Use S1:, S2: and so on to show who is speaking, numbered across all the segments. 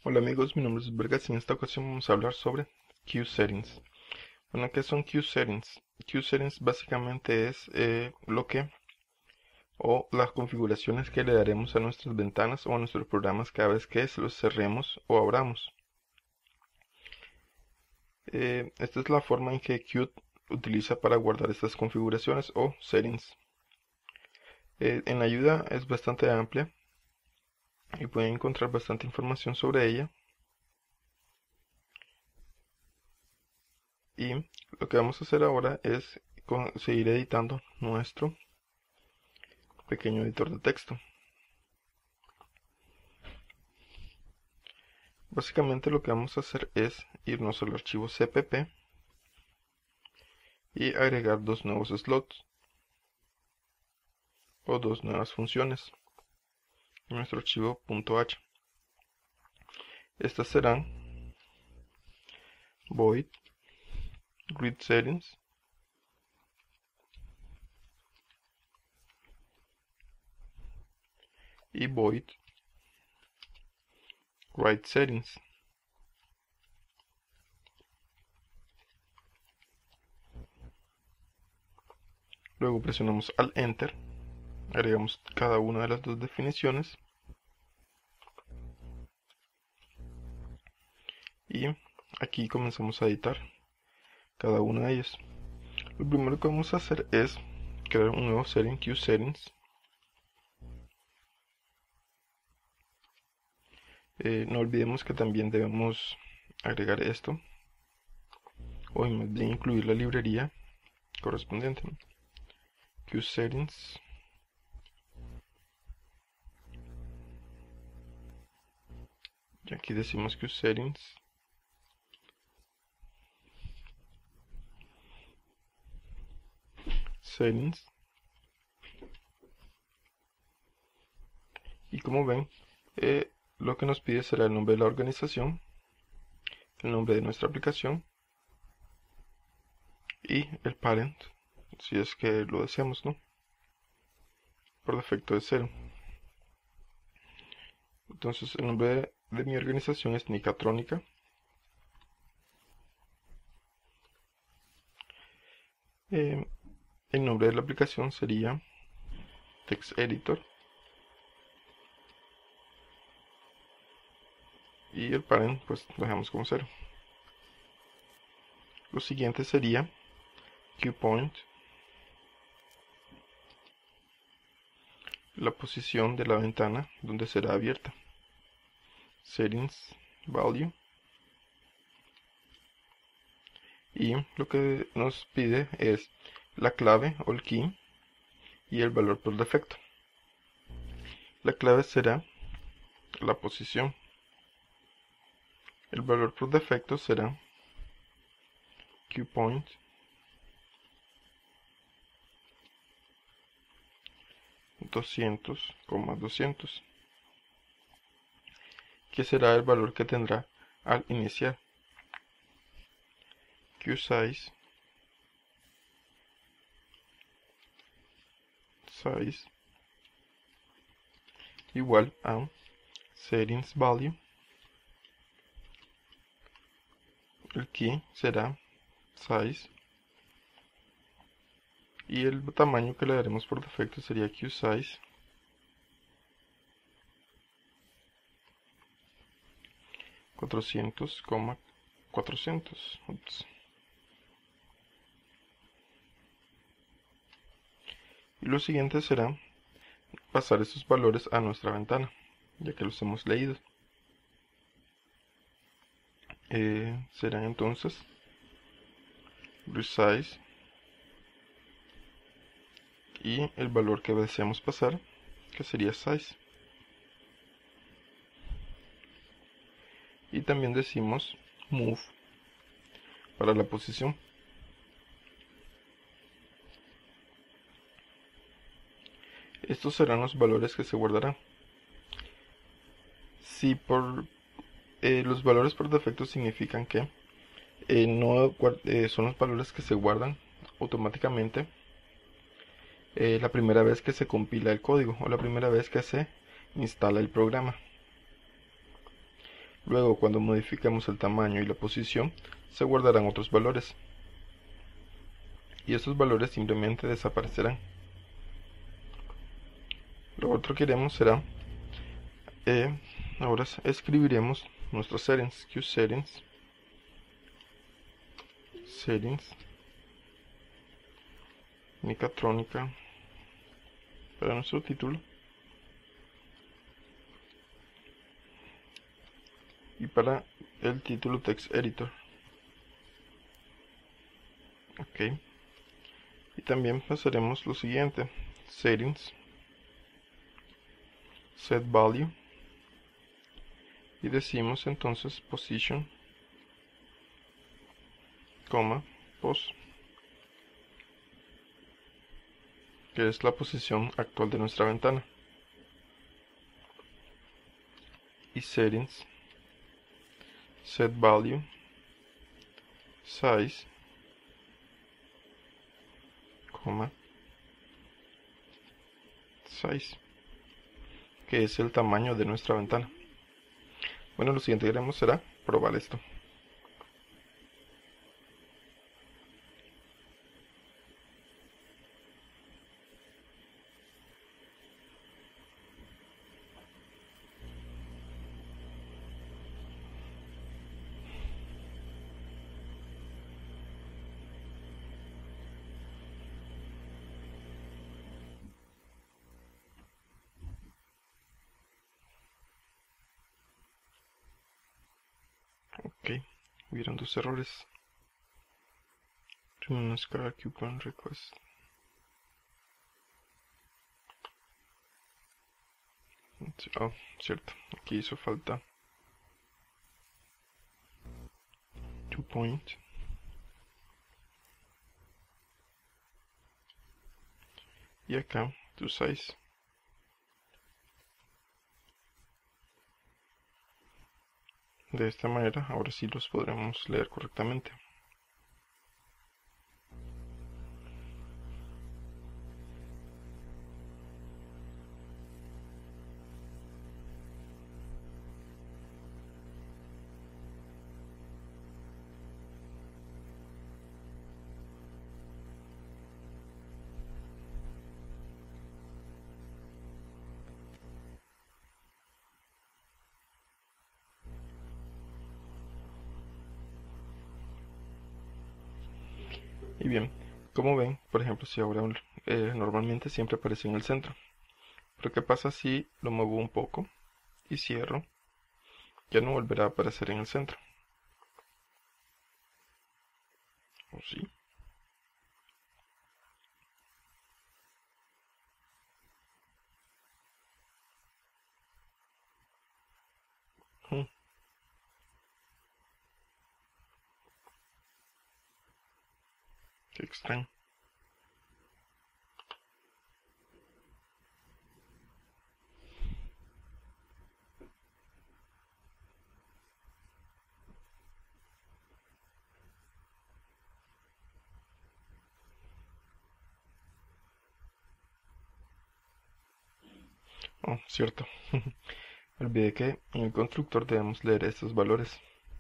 S1: Hola amigos, mi nombre es Vergas y en esta ocasión vamos a hablar sobre QSettings. Bueno, ¿qué son QSettings? QSettings básicamente es las configuraciones que le daremos a nuestras ventanas o a nuestros programas cada vez que los cerremos o abramos. Esta es la forma en que Qt utiliza para guardar estas configuraciones o settings. En la ayuda es bastante amplia y pueden encontrar bastante información sobre ella. Y lo que vamos a hacer ahora es seguir editando nuestro pequeño editor de texto. Básicamente lo que vamos a hacer es irnos al archivo cpp y agregar dos nuevos slots o dos nuevas funciones en nuestro archivo .h. Estas serán void read settings y void write settings. Luego presionamos al enter, agregamos cada una de las dos definiciones y aquí comenzamos a editar cada una de ellas. Lo primero que vamos a hacer es crear un nuevo setting, QSettings. No olvidemos que también debemos agregar esto, o más bien incluir la librería correspondiente, ¿no? QSettings y aquí decimos QSettings settings, y como ven, lo que nos pide será el nombre de la organización, el nombre de nuestra aplicación y el parent, si es que lo deseamos, ¿no? Por defecto es 0. Entonces el nombre de mi organización es Nicatronica. El nombre de la aplicación sería Text Editor y el parent pues lo dejamos como 0. Lo siguiente sería QPoint, la posición de la ventana donde será abierta. Settings Value, y lo que nos pide es la clave o el key y el valor por defecto. La clave será la posición. El valor por defecto será QPoint $200,200, que será el valor que tendrá al iniciar. QSize size igual a settings value, el key será size y el tamaño que le daremos por defecto sería QSize $400,400. Y lo siguiente será pasar estos valores a nuestra ventana, ya que los hemos leído. Serán entonces resize y el valor que deseamos pasar, que sería size. Y también decimos move para la posición. Estos serán los valores que se guardarán. Si los valores por defecto significan que no son los valores que se guardan automáticamente la primera vez que se compila el código o la primera vez que se instala el programa. Luego, cuando modifiquemos el tamaño y la posición, se guardarán otros valores. Y estos valores simplemente desaparecerán. Lo otro que haremos será, ahora escribiremos nuestros settings, qSettings, settings, Mechatronica, para nuestro título, y para el título text editor. Ok, y también pasaremos lo siguiente: settings, set value, y decimos entonces position, pos, que es la posición actual de nuestra ventana, y settings, set value, size, size, que es el tamaño de nuestra ventana. Bueno, lo siguiente que haremos será probar esto. Ok, hubieron dos errores. Reconozca coupon request. Oh, cierto, aquí hizo falta 2 point, y acá toSize. De esta manera ahora sí los podremos leer correctamente. Y bien, como ven, por ejemplo, si ahora normalmente siempre aparece en el centro, pero ¿qué pasa si lo muevo un poco y cierro? Ya no volverá a aparecer en el centro. ¿O sí? Hmm, qué extraño. Oh, cierto. Olvidé que en el constructor debemos leer estos valores.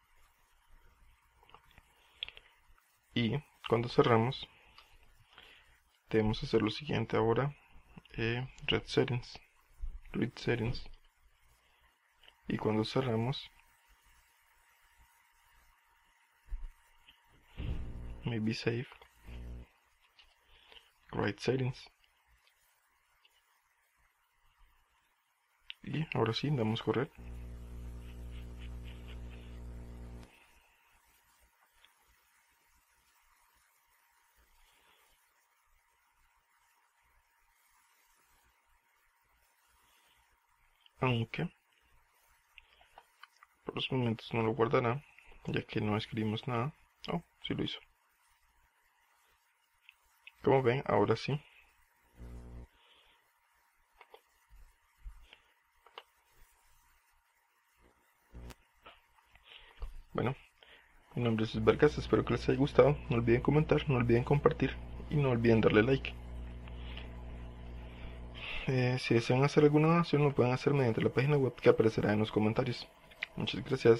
S1: Y cuando cerramos, debemos hacer lo siguiente ahora: read settings, y cuando cerramos, maybe save, write settings, y ahora sí damos correr. Aunque por los momentos no lo guardará, ya que no escribimos nada. Oh, sí lo hizo. Como ven, ahora sí. Bueno, mi nombre es Vargas, espero que les haya gustado. No olviden comentar, no olviden compartir y no olviden darle like. Si desean hacer alguna donación, lo pueden hacer mediante la página web que aparecerá en los comentarios. Muchas gracias.